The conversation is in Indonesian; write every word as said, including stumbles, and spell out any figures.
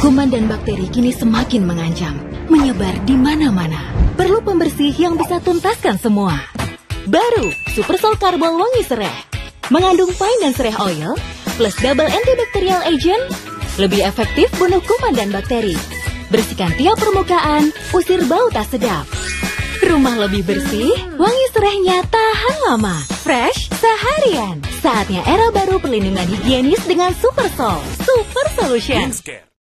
Kuman dan bakteri kini semakin mengancam, menyebar di mana-mana. Perlu pembersih yang bisa tuntaskan semua. Baru, Supersol Karbol Wangi Sereh. Mengandung pine dan sereh oil, plus double antibacterial agent, lebih efektif bunuh kuman dan bakteri. Bersihkan tiap permukaan, usir bau tak sedap. Rumah lebih bersih, wangi serehnya tahan lama. Fresh seharian. Saatnya era baru perlindungan higienis dengan Supersol. Super Solution.